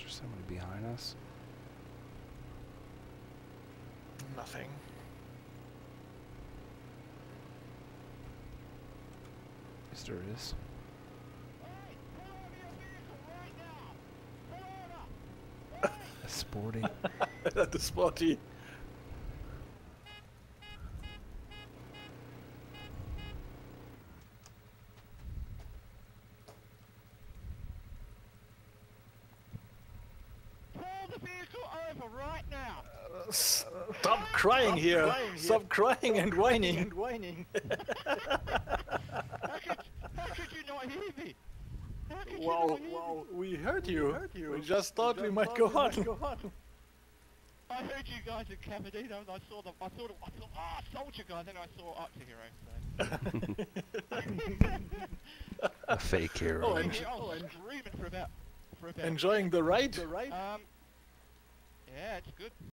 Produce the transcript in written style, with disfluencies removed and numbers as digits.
there somebody behind us? Nothing. Yes, there is. A sporty. The sporty. Right now. Stop crying here. Stop crying and whining. How could you not hear me? Wow, we heard you. We just thought we might go on. I heard you guys in Cavadino and I thought, ah, soldier guy, then I saw Octa Hero, so. A fake hero. Oh, And screaming for about enjoying the ride? yeah, it's good.